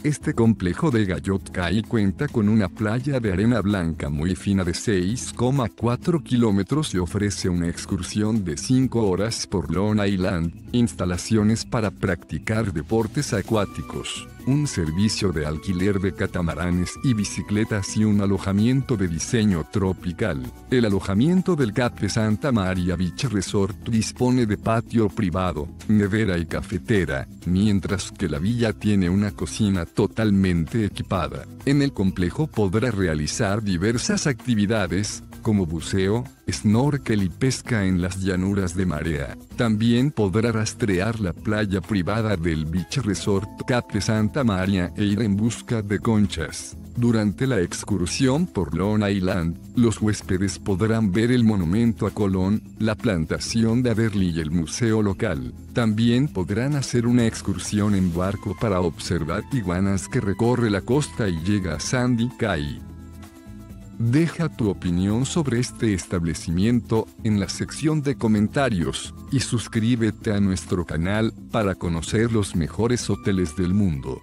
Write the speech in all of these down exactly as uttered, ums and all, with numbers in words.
Este complejo de Gayot Kai cuenta con una playa de arena blanca muy fina de seis coma cuatro kilómetros y ofrece una excursión de cinco horas por Long Island, instalaciones para practicar deportes acuáticos, un servicio de alquiler de catamaranes y bicicletas y un alojamiento de diseño tropical. El alojamiento del Cape Santa Maria Beach Resort dispone de patio privado, nevera y cafetera, mientras que la villa tiene una cocina totalmente equipada. En el complejo podrá realizar diversas actividades, como buceo, snorkel y pesca en las llanuras de marea. También podrá rastrear la playa privada del Beach Resort Cape Santa Maria e ir en busca de conchas. Durante la excursión por Long Island, los huéspedes podrán ver el monumento a Colón, la plantación de Adderley y el museo local. También podrán hacer una excursión en barco para observar iguanas que recorre la costa y llega a Sandy Cay. Deja tu opinión sobre este establecimiento en la sección de comentarios, y suscríbete a nuestro canal para conocer los mejores hoteles del mundo.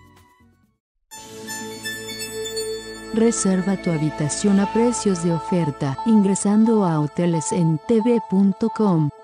Reserva tu habitación a precios de oferta ingresando a hoteles en t v punto com.